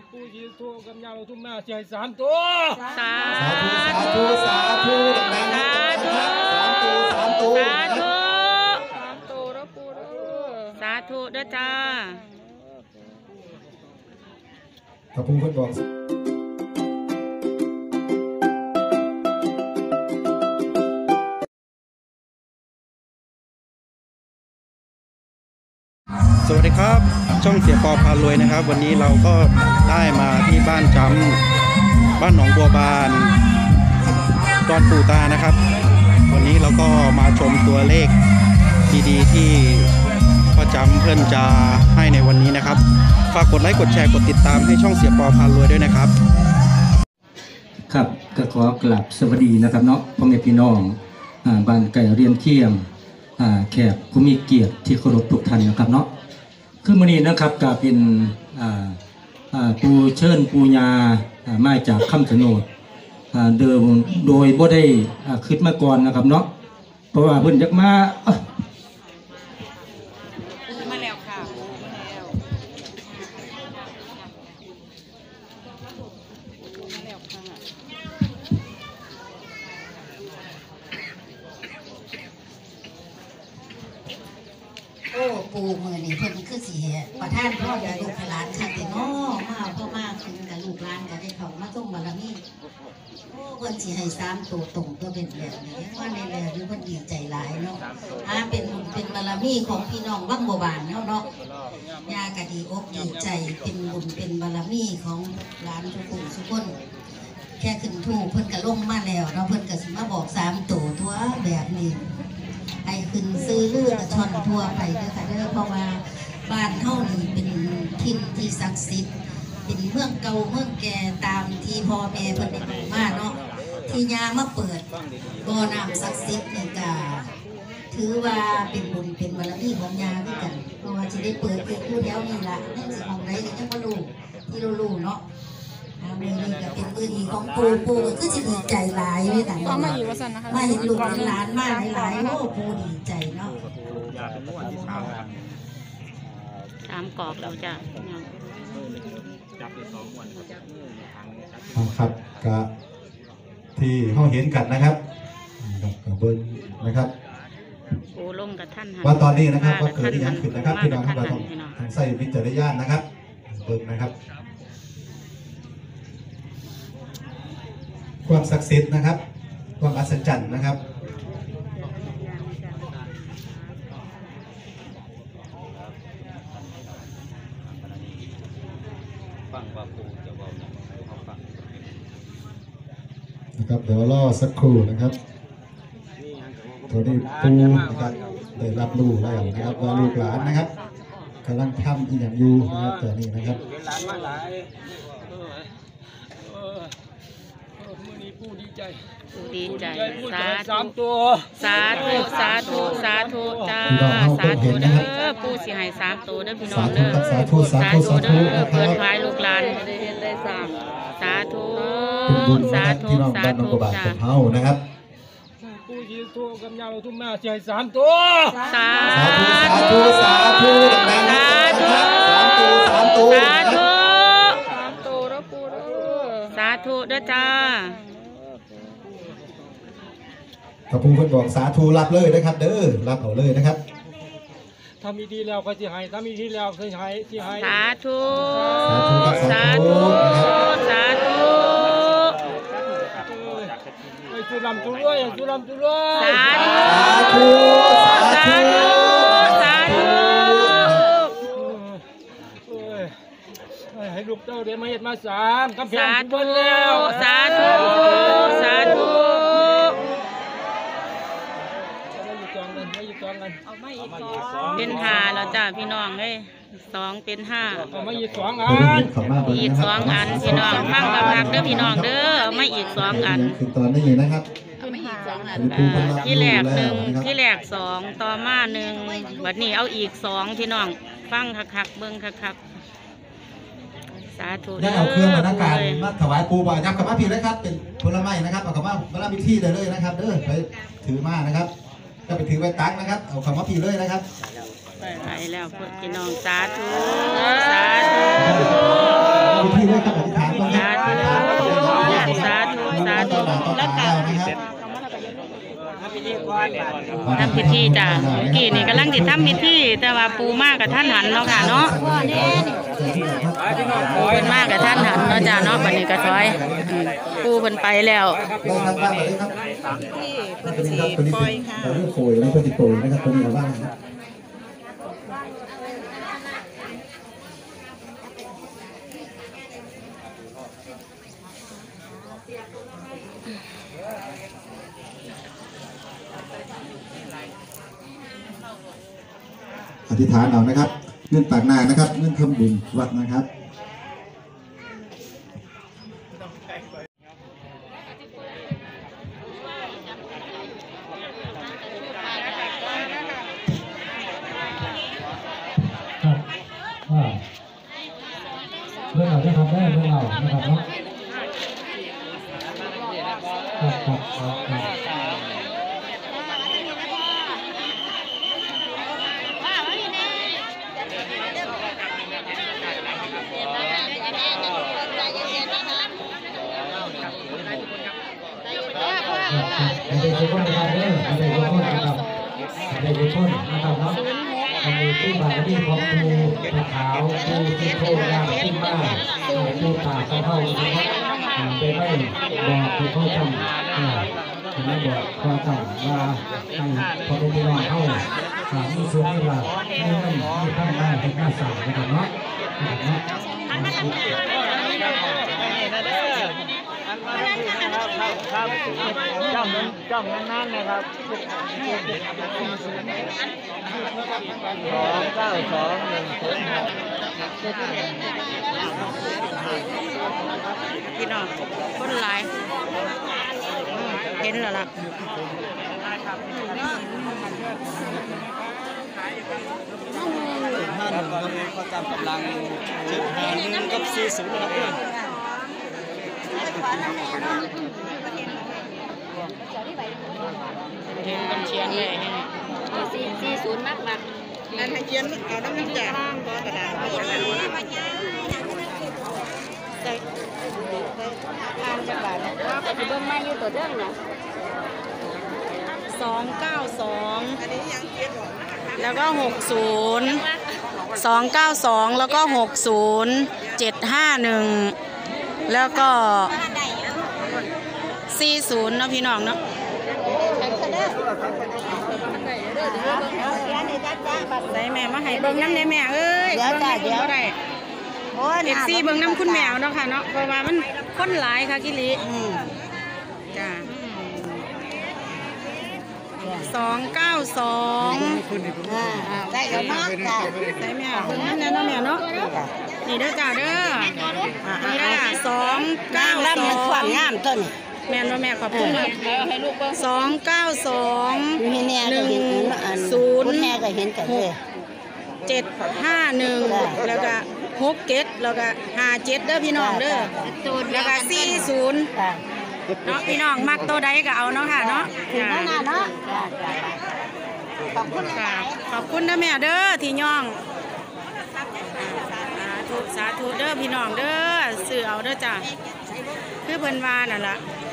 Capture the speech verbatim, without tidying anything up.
ปูชีทูกำยาวทุ่มหน้าเสียสามตัวสาธุสาธุสาธุดังๆนะครับสามตัวสามตัวสาธุสามตัวแล้วปูเด้อสาธุเด้อจ้าพระพุทธบอกสวัสดีครับช่องเสียปอพารวยนะครับวันนี้เราก็ได้มาที่บ้านจำบ้านหนองบัวบานดอนปู่ตานะครับวันนี้เราก็มาชมตัวเลขดีๆที่พ่อจำเพื่อนจะให้ในวันนี้นะครับฝากกดไลค์กดแชร์กดติดตามให้ช่องเสียปอพารวยด้วยนะครับครับก็ขอกราบสวัสดีนะครับเนาะพ่อแม่พี่น้องบ้านไก่เรียนเที่ยงแขกผู้มีเกียรติที่เคารพทุกท่านนะครับเนาะคือมื้อนี้นะครับก็เป็นปูเชิญปูญามาจากคำชะโนดเดิมโดยบ่ได้คิดมาก่อนนะครับเนาะเพราะว่าเพิ่นอยากมามาแล้วค่ะมาแล้วมาแล้วค่ะโอ้ปูมือนี่เพิ่นคือสิประทานพ่อใหญ่ลูกหลานค่ะแต่น้อมาพ่อมากขึ้นกับลูกหลานก็ได้เขามาส่งบารมีโอ้เพิ่นสิให้สามตัวตรงตัวเป็นแบบนี้ว่าในแบบนี้เพิ่นดีใจหลายเนาะอ่าเป็นบุญเป็นบารมีของพี่น้องวังบัวบานเนาะเนาะยากะดีอกดีใจเป็นบุญเป็นบารมีของหลานทุกคนทุกคนแค่ขึ้นถูกเพิ่นก็ลงมาแล้วเนาะเพิ่นก็สิมาบอกสามตัวทั่วแบบนี้ไอ้ขึ้นซื้อเลือดชอนทั่วไปเด้อค่ะเด้อเพราะว่าบ้านเฮานี่เป็นทิศที่ศักดิ์สิทธิ์เป็นเมืองเก่าเมืองแก่ตามที่พ่อแม่เพิ่นได้บอกมาเนาะที่ยามาเปิดบ่อน้ำศักดิ์สิทธิ์นี่ก็ถือว่าเป็นบุญเป็นบารมีของยาด้วยกันเพราะว่าจะได้เปิดเกิดอยู่แล้วนี่ล่ะนั่นสิของไหนก็ยังบ่รู้ที่เรารู้เนาะมือนี้ก็เป็นมือดีของปูปูก็คือจะดีใจหลายเลยแต่มาเห็นลูกหลานมาหลายๆโอ้ปูดีใจเนาะสามกรอบเราจะครับก็ที่เขาเห็นกันนะครับกับเบิ้ลนะครับปูลงกับท่านว่าตอนนี้นะครับว่าเกิดที่ยังขึ้นนะครับพี่น้องเราต้องทางใส่วิจารณญาณนะครับเบิ้ลนะครับความศักดิ์สิทธิ์นะครับความอัศจรรย์นะครับนะครับเดี๋ยวรอสักครู่นะครับตอนนี้ปูนะครับได้รับรู้แล้วนะครับว่าลูกหลานนะครับกำลังทำอีกอย่างอยู่นะครับตอนนี้นะครับปูดีใจปูดีใจสาธุสามตัวสาธุสาธุสาธุจ้าสาธุเด้อปูสิให้สามตัวเด้อพี่น้องเด้อสาธุสาธุสาธุเปิดท้ายลูกหลานได้เห็นได้สามสาธุสาธุสาธุจ้าเฮานะครับปูชีทูกำยาวทุ่มหน้าเสียสามตัวสาธุสาธุดังๆนะครับสามตัวสามตัวสาธุสามตัวแล้วปูเด้อสาธุเด้อจ้าพระพุทธบอกสาธุรับเลยนะครับเด้อรับเอาเลยนะครับทำมีดีแล้วก็ที่ให้ทำมีดีแล้วเคยให้ที่ให้สาธุสาธุสาธุไอ้จุลำจุรวยจุลำจุรวยสาธุสาธุสาธุให้ลูกเต้าเดี๋ยวมาเห็ดมาสามกำแพงบนแล้วสาธุสาธุเป็นห้าแล้วจ้าพี่น้องเอ้ยสองเป็นห้าไม่อีกสองอันอีกสองอันพี่น้องฟังกำลังเด้อพี่น้องเด้อไม่อีกสองอันคือตอนนี้นะครับที่แรกหนึ่งที่แรกสองต่อมาหนึ่งวันนี้เอาอีกสองพี่น้องฟังคักๆเบิ้งคักๆสาธุได้เอาเครื่องมานักการมาถวายปูบ่อยครับกับมาพี่นะครับเป็นผลไม้นะครับเอากับมามารับพิธีได้เลยนะครับเด้อไปถือมานะครับก็ไปถือไปตักนะครับเอาคำว่าพี่เลยนะครับไปแล้วพี่น้องสาธุสาธุพิธีด้วยทำพิธีจ้ะเมื่อกี้นี่กำลังติดทำพิธีแต่ว่าปูมากกับท่านหันเนาะค่ะเนาะปูเพิ่นมากกับท่านหันเนาะจ้ะเนาะวันนี้ก็ถอยปูเพิ่นไปแล้วปล่อยค่ะเราเรียกโขยนะปฏิโขยนะครับตัวนี้เราว่านะอธิษฐานเอานะครับเงินปากนานะครับเงินทำบุญวัดนะครับเรื่องเราจะทำได้เรื่องเรานะครับเนาะครับครับครับในทุกคนนะครับเนี่ยในทุกคนนะครับในทุกคนนะครับเนาะอันนี้ที่บาร์ที่ของครูผู้ขาวครูที่โคยางที่บ้านครูตาเขาเท่านะครับเป็นไม่บอกคือเขาจำไม่บอกเขาจำว่าให้พอดูดีน้องเข้ามีส่วนที่ว่าไม่ไม่ไม่ข้างหน้าที่หน้าสามนะครับเนาะนะครับครับจ้องจ้องนั่นๆนะครับสองเก้าสองหนึ่งศูนย์พี่น้องคนหลายเห็นแล้วล่ะห้าหนึ่งครับเขาจำกำลังเจ็ดห้าหนึ่งกับสี่ศูนย์ครับเห็นเป็นเชียงเลยสี่สี่ศูนย์มากมากนั่นให้เชียงเอาน้ำน้ำจ่าก็กระดาษไปยังไงใส่อ่านจังหวัดว่าไปเบิ้งมาอยู่ตัวเรื่องเนี่ยสองเก้าสองแล้วก็หกศูนย์สองเก้าสองแล้วก็หกศูนย์เจ็ดห้าหนึ่งแล้วก็สี่ศูนย์เนาะพี่น้องเนาะใส่แม่มาให้เบิ้งน้ำในแม่เอ้ยเดี๋ยวจ้าเดี๋ยวได้เอฟซีเบิ้งน้ำคุณแมวเนาะค่ะเนาะเพราะว่ามันคนหลายค่ะกิริจ้าสองเก้าสองได้แล้วเนาะจ้าใส่แม่เบิ้งน้ำในเนาะแม่เนาะนี่เด้อจ้าเด้อนี่เด้อสองเก้าสองงามต้นแม่นว่าแม่ขอบคุณมากสองเก้าสองหนึ่งศูนย์หกเจ็ดห้าหนึ่งแล้วก็หกเจ็ดแล้วก็ห้าเจ็ดเด้อพี่น้องเด้อแล้วก็สี่ศูนย์เนาะพี่น้องมักตัวใดก็เอาเนาะค่ะเนาะขอบคุณค่ะขอบคุณนะแม่เด้อที่ย่องสาธุสาธุเด้อพี่น้องเด้อซื้อเอาเด้อจ้ะคือเพิ่นว่านั่นล่ะ